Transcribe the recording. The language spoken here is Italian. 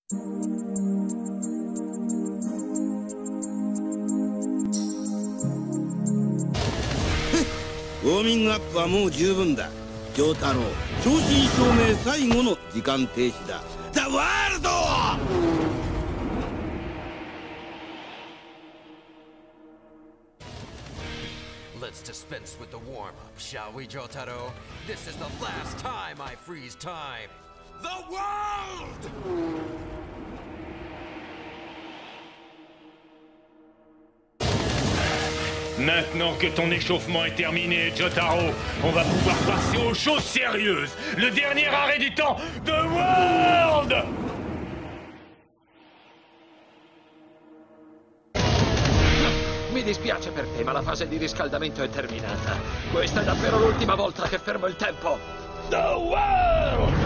ウォーミングアップはもう十分だ。丈太郎、正真正銘最後の時間停止だ。ザ・ワールド ！Let's dispense with the warm-up, shall we, Jotaro? This is the last time I freeze time. The world! Maintenant que ton échauffement est terminé, Jotaro, on va pouvoir passer aux choses sérieuses. Le dernier arrêt du temps, The World! Mi dispiace per te, ma la fase di riscaldamento è terminata. Questa è davvero l'ultima volta che fermo il tempo. The World!